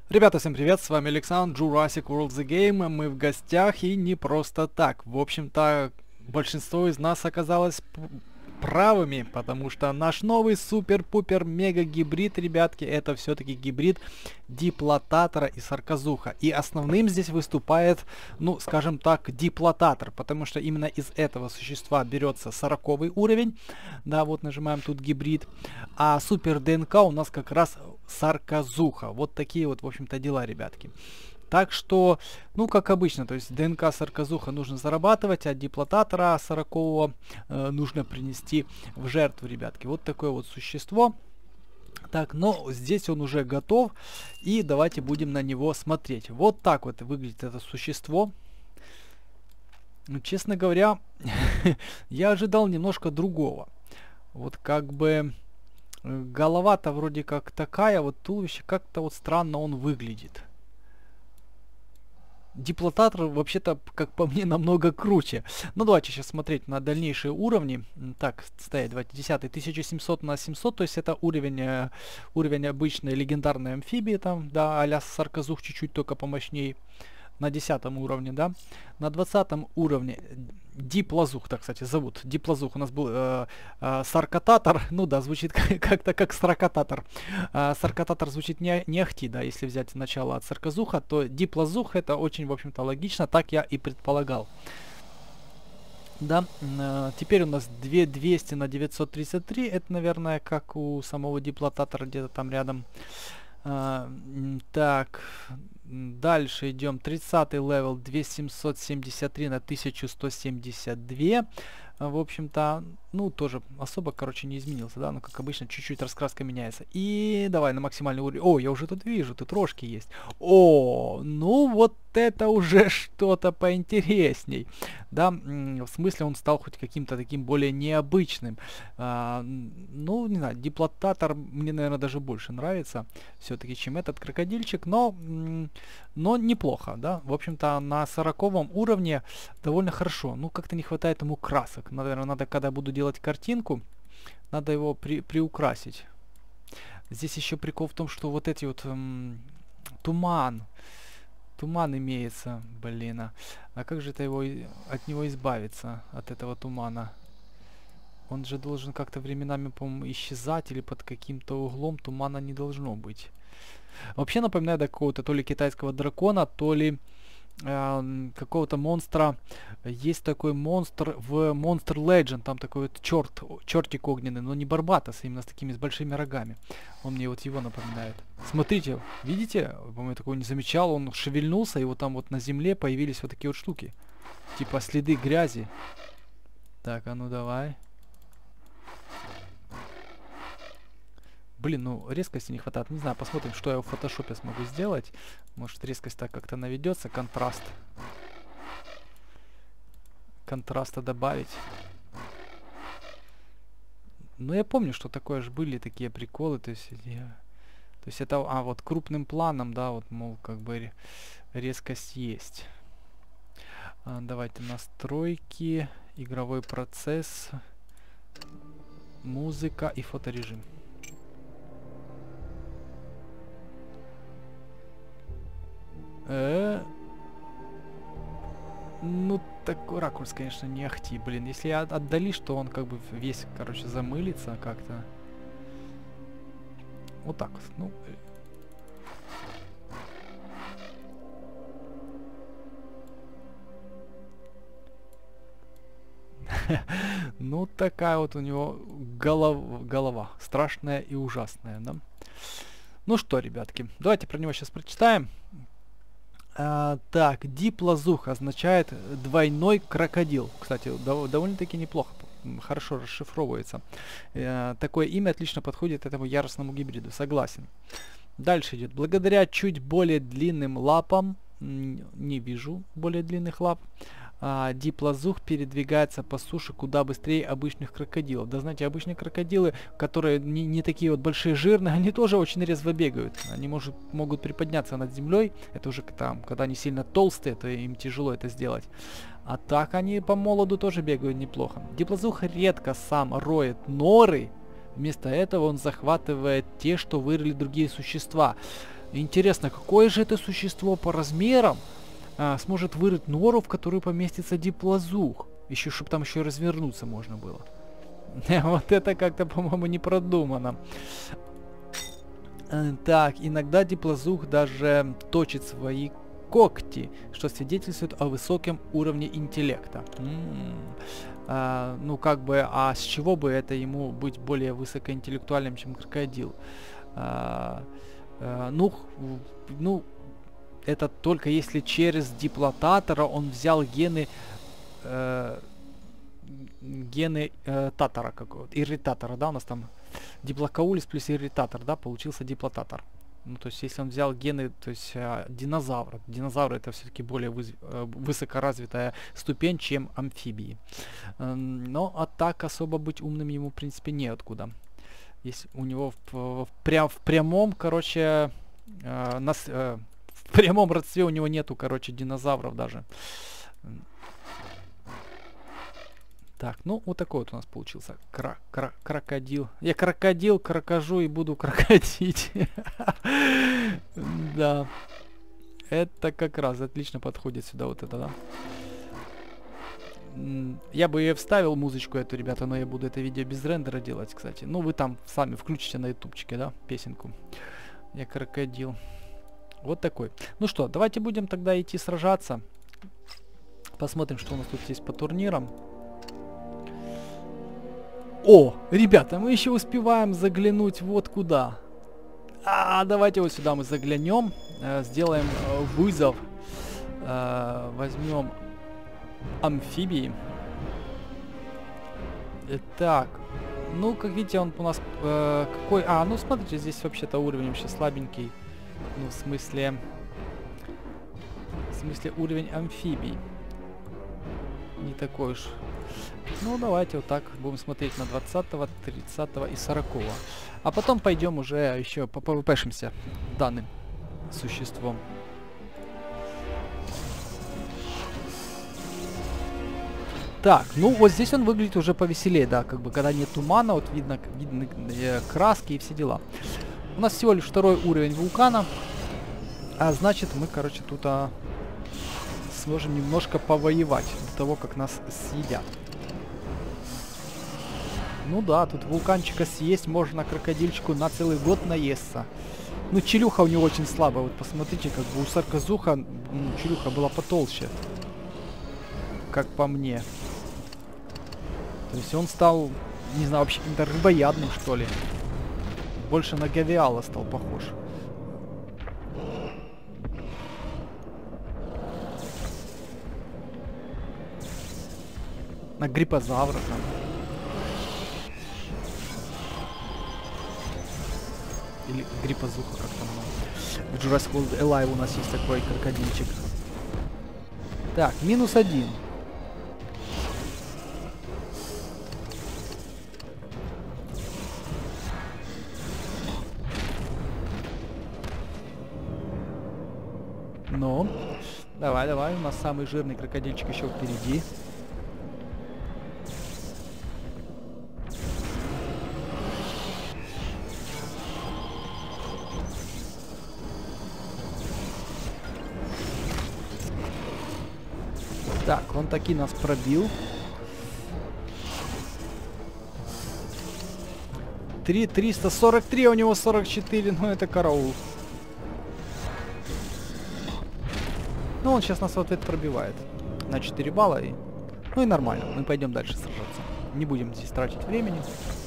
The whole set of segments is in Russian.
Ребята, всем привет, с вами Александр, Jurassic World The Game, мы в гостях и не просто так. В общем-то, большинство из нас оказалось правыми, потому что наш новый супер-пупер мега гибрид, ребятки, это все-таки гибрид диплотатора и сарказуха. И основным здесь выступает, ну, скажем так, диплотатор, потому что именно из этого существа берется 40 уровень. Да, вот нажимаем тут гибрид. А супер ДНК у нас как раз сарказуха. Вот такие вот, в общем-то, дела, ребятки. Так что, ну, как обычно, то есть ДНК сарказуха нужно зарабатывать, а диплотатора 40 нужно принести в жертву, ребятки. Вот такое вот существо. Так, но здесь он уже готов, и давайте будем на него смотреть. Вот так вот выглядит это существо. Ну, честно говоря, я ожидал немножко другого. Вот как бы голова-то вроде как такая, вот туловище как-то вот странно он выглядит. Диплотатор вообще-то, как по мне, намного круче. Ну, давайте сейчас смотреть на дальнейшие уровни. Так, стоять, давайте 10 1700 на 700, то есть это уровень, уровень обычной легендарной амфибии, там, да, а-ля сарказух чуть-чуть только помощнее. На 10 уровне, да. На 20 уровне диплазух, так, кстати, зовут. Диплазух у нас был саркататор. Ну да, звучит как-то как сракататор. Саркататор звучит не ахти, да, если взять начало от сарказуха, то диплазух это очень, в общем-то, логично, так я и предполагал. Да, теперь у нас 2200 на 933, это, наверное, как у самого диплотатора где-то там рядом. Так, дальше идем. 30 левел 2773 на 1172. В общем-то, ну, тоже особо, короче, не изменился, да, но, как обычно, чуть-чуть раскраска меняется. И давай на максимальный уровень. О, я уже тут вижу, тут рожки есть. О, ну, вот это уже что-то поинтересней. Да, в смысле он стал хоть каким-то таким более необычным. Ну, не знаю, диплотатор мне, наверное, даже больше нравится все-таки, чем этот крокодильчик, но неплохо, да. В общем-то, на 40 уровне довольно хорошо. Ну, как-то не хватает ему красок. Наверное, надо, когда буду делать картинку, надо его приукрасить. Здесь еще прикол в том, что вот эти вот туман имеется, блин. А как же это от него избавиться, от этого тумана? Он же должен как-то временами, по-моему, исчезать, или под каким-то углом тумана не должно быть. Вообще напоминает какого-то то ли китайского дракона, то ли какого-то монстра. Есть такой монстр в Monster Legend, там такой вот чертик огненный, но не Барбатос, именно с такими с большими рогами. Он мне вот его напоминает. Смотрите, видите? По-моему, я такого не замечал. Он шевельнулся, и вот там вот на земле появились вот такие вот штуки. Типа следы грязи. Так, а ну давай. Блин, ну резкости не хватает. Не знаю, посмотрим, что я в фотошопе смогу сделать. Может, резкость так как-то наведется. Контраст. Контраста добавить. Ну, я помню, что такое же были такие приколы. То есть это, вот крупным планом, да, вот, мол, как бы резкость есть. Давайте настройки, игровой процесс, музыка и фоторежим. Ну, такой ракурс, конечно, не ахти, блин. Если я отдалишь, то он как бы весь, короче, замылится как-то. Вот так вот, ну. Ну, такая вот у него голова. Страшная и ужасная, да? Ну что, ребятки, давайте про него сейчас прочитаем. Так, диплазух означает двойной крокодил. Кстати, довольно-таки неплохо, хорошо расшифровывается. Такое имя отлично подходит этому яростному гибриду, согласен. Дальше идет. Благодаря чуть более длинным лапам, не вижу более длинных лап, диплазух передвигается по суше куда быстрее обычных крокодилов. Да, знаете, обычные крокодилы, которые не такие вот большие, жирные, они тоже очень резво бегают. Они могут приподняться над землей. Это уже там, когда они сильно толстые, то им тяжело это сделать. А так они по молоду тоже бегают неплохо. Диплазух редко сам роет норы. Вместо этого он захватывает те, что вырыли другие существа. Интересно, какое же это существо по размерам сможет вырыть нору, в которую поместится диплозух? Еще, чтобы там еще и развернуться можно было. Вот это как-то, по-моему, не продумано. Так, иногда диплозух даже точит свои когти, что свидетельствует о высоком уровне интеллекта. Ну, как бы, а с чего бы это ему быть более высокоинтеллектуальным, чем крокодил? Ну, это только если через диплотатора он взял гены татара какого-то, ирритатора, да, у нас там диплокаулис плюс ирритатор, да, получился диплотатор. Ну, то есть, если он взял гены, то есть, динозавра. Динозавры это все-таки более высокоразвитая ступень, чем амфибии. Но а так особо быть умным ему, в принципе, неоткуда. Есть у него в прямом, короче, в прямом родстве у него нету, короче, динозавров даже. Так, ну вот такой вот у нас получился крокодил. Я крокодил, крокожу и буду крокодить. Да. Это как раз отлично подходит сюда вот это, да. Я бы и вставил музычку эту, ребята, но я буду это видео без рендера делать, кстати. Ну, вы там сами включите на ютубчике, да, песенку. Я крокодил. Вот такой. Ну что, давайте будем тогда идти сражаться. Посмотрим, что у нас тут есть по турнирам. О, ребята, мы еще успеваем заглянуть вот куда. Давайте вот сюда мы заглянем. Сделаем вызов. Возьмем амфибии. Так, ну, как видите, он у нас какой... ну, смотрите, здесь вообще-то уровень вообще слабенький. Ну, в смысле уровень амфибий. Не такой уж. Ну, давайте вот так будем смотреть на 20-го, 30-го и 40-го. А потом пойдем уже еще попвпшимся данным существом. Так, ну вот здесь он выглядит уже повеселее, да, как бы когда нет тумана, вот видно краски и все дела. У нас всего лишь 2-й уровень вулкана, а значит мы, короче, тут сможем немножко повоевать до того, как нас съедят. Ну да, тут вулканчика съесть можно крокодильчику на целый год наесться. Ну, челюха у него очень слабая. Вот посмотрите, как бы у сарказуха челюха была потолще. Как по мне. То есть он стал, не знаю, вообще каким-то рыбоядным, что ли. Больше на гавиала стал похож. На гриппозавра там. Или гриппозуха, как там. В Jurassic World Alive у нас есть такой крокодильчик. Так, -1. Ну, давай, у нас самый жирный крокодильчик еще впереди. Так, он таки нас пробил. 343, у него 44, ну это караул. Ну, он сейчас нас в ответ пробивает. На 4 балла и... Ну и нормально, мы пойдем дальше сражаться. Не будем здесь тратить времени.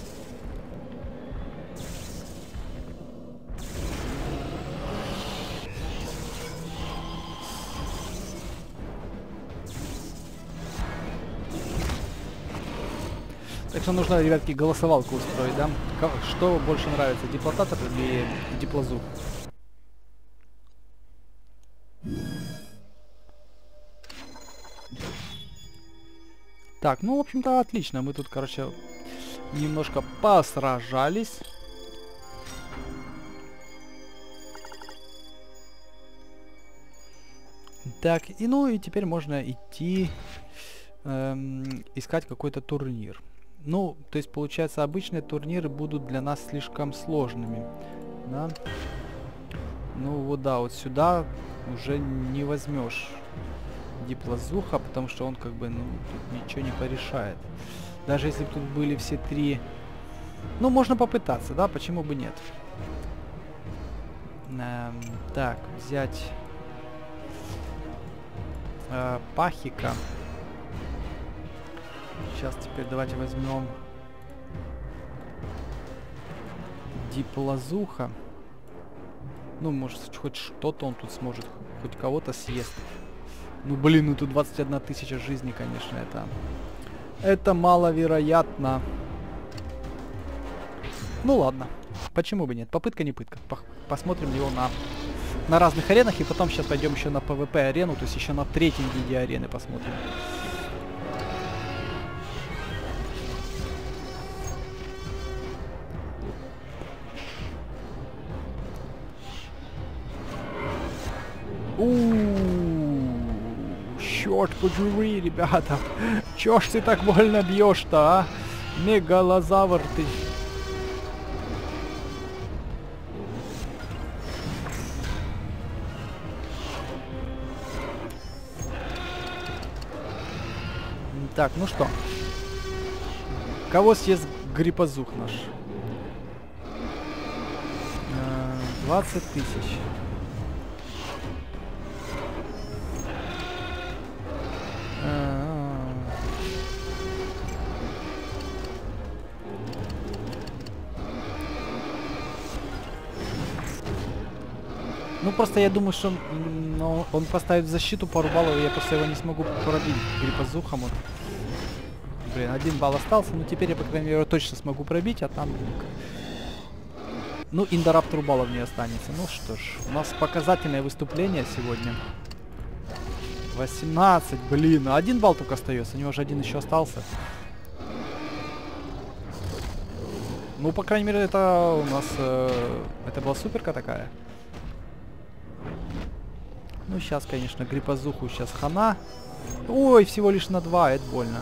Так что нужно, ребятки, голосовалку устроить, да? Что больше нравится, диплотатор или диплозух? Так, ну, в общем-то, отлично. Мы тут, короче, немножко посражались. Так, и ну и теперь можно идти искать какой-то турнир. Ну, то есть, получается, обычные турниры будут для нас слишком сложными. Да? Ну вот да, вот сюда уже не возьмешь Диплазуха, потому что он как бы, ну, тут ничего не порешает. Даже если бы тут были все три... Ну, можно попытаться, да, почему бы нет. Так, взять Пахика. Сейчас теперь давайте возьмем Диплазуха. Ну, может, хоть что-то он тут сможет, хоть кого-то съест. Ну, блин, ну тут 21 тысяча жизней, конечно, это маловероятно. Ну ладно, почему бы нет? Попытка не пытка. Посмотрим его на разных аренах, и потом сейчас пойдем еще на PvP арену, то есть еще на третьем виде арены посмотрим. Черт подери, ребята. Чё ж ты так больно бьешь-то, а? Мегалозавр ты. Так, ну что? Кого съест гриппозух наш? 20 тысяч. Ну просто я думаю, что он поставит защиту пару баллов, и я просто его не смогу пробить гриппозухом. Вот. Блин, 1 балл остался, но теперь я, по крайней мере, его точно смогу пробить, а там... Ну, Индораптору баллов не останется. Ну что ж, у нас показательное выступление сегодня. 18, блин, 1 балл только остается, у него же 1 еще остался. Ну, по крайней мере, это у нас... это была суперка такая. Ну, сейчас, конечно, гриппозуху сейчас хана. Ой, всего лишь на 2, это больно.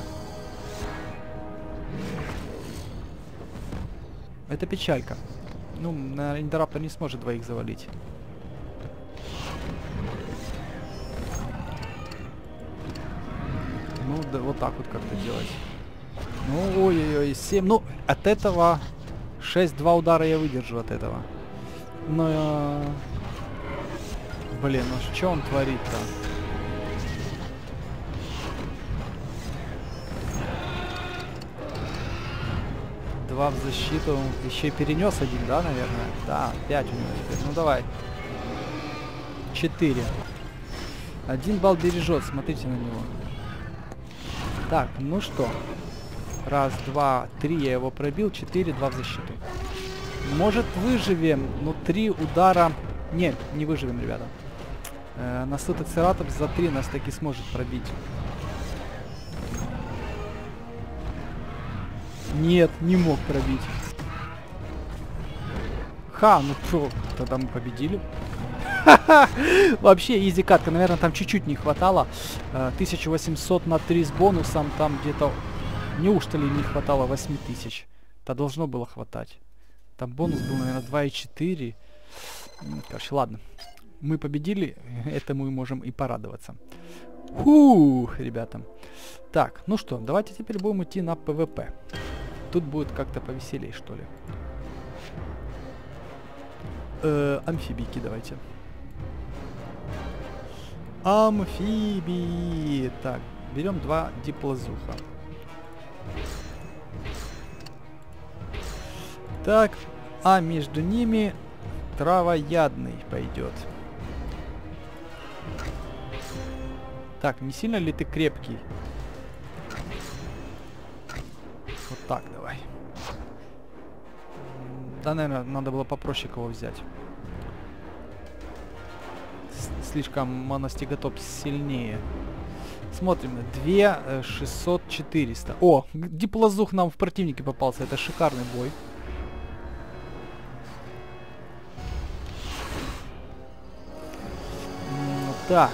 Это печалька. Ну, наверное, Индораптор не сможет двоих завалить. Ну, да, вот так вот как-то делать. Ну, ой-ой-ой, 7. Ну, от этого 6-2 удара я выдержу от этого. Но... Блин, ну что он творит-то? Два в защиту. Еще и перенес 1, да, наверное? Да, 5 у него теперь. Ну давай. 4. 1 балл бережет, смотрите на него. Так, ну что? 1, 2, 3 я его пробил, 4, 2 в защиту. Может выживем, но 3 удара... Не, не выживем, ребята. Насутоцератопс за 3 нас таки сможет пробить. Нет, не мог пробить. Ха, ну что, тогда мы победили. Вообще, изи катка. Наверное, там чуть-чуть не хватало. 1800 на 3 с бонусом. Там где-то... Неужто ли не хватало 8000? Это должно было хватать. Там бонус был, наверное, 2,4. Короче, ладно. Мы победили. Этому мы можем и порадоваться. Фух, ребята. Так, ну что, давайте теперь будем идти на ПВП. Тут будет как-то повеселее, что ли. Амфибийки давайте. Амфибии. Так, берем 2 диплазуха. Так, а между ними травоядный пойдет. Так, не сильно ли ты крепкий? Вот так давай. Да, наверное, надо было попроще кого взять. Слишком моностиготоп сильнее. Смотрим. 2, 600, 400. О, диплазух нам в противнике попался. Это шикарный бой. Так.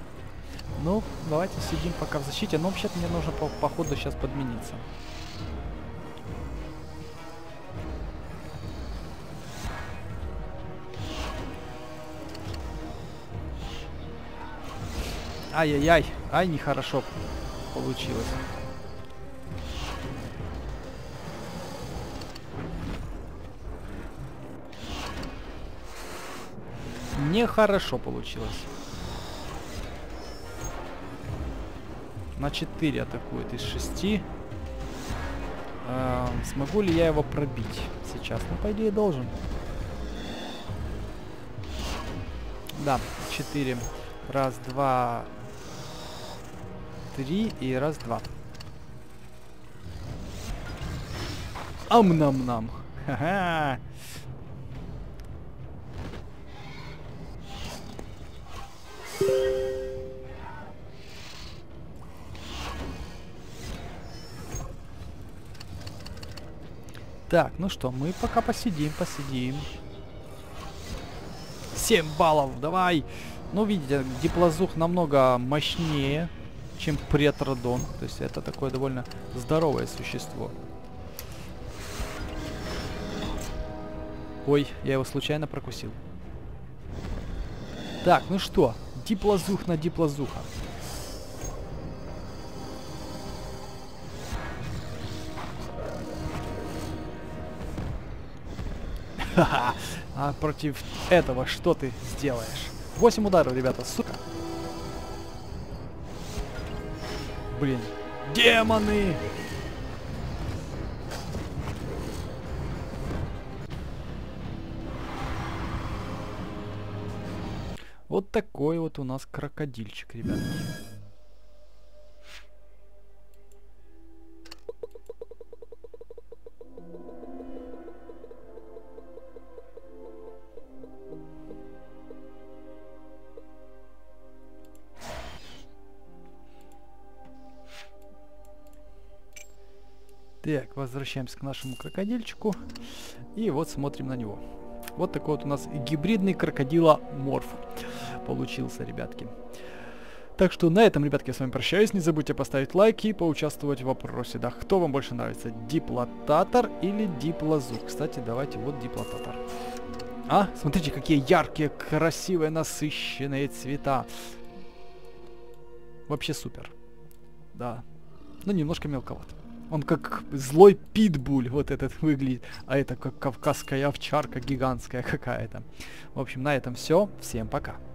Ну, давайте сидим пока в защите. Но вообще-то мне нужно по ходу сейчас подмениться. Ай-яй-яй. Ай, нехорошо получилось. Нехорошо получилось. На 4 атакует из 6. Смогу ли я его пробить сейчас? Ну, по идее, должен. Да, 4. Раз, два, 3 и раз, два. Ам-нам-нам. Ха-ха. Так, ну что, мы пока посидим. 7 баллов, давай! Ну, видите, Диплозух намного мощнее, чем Претродон. То есть это такое довольно здоровое существо. Ой, я его случайно прокусил. Так, ну что, Диплозух на Диплозуха. Ха-ха. А против этого что ты сделаешь? 8 ударов, ребята, сука. Блин. Демоны! Вот такой вот у нас крокодильчик, ребятки. Так, возвращаемся к нашему крокодильчику. И вот смотрим на него. Вот такой вот у нас гибридный крокодиломорф получился, ребятки. Так что на этом, ребятки, я с вами прощаюсь. Не забудьте поставить лайк и поучаствовать в вопросе. Да, кто вам больше нравится, Диплотатор или Диплозух? Кстати, давайте вот Диплотатор. А, смотрите, какие яркие, красивые, насыщенные цвета. Вообще супер. Да. Но немножко мелковат. Он как злой питбуль вот этот выглядит. А это как кавказская овчарка гигантская какая-то. В общем, на этом все. Всем пока.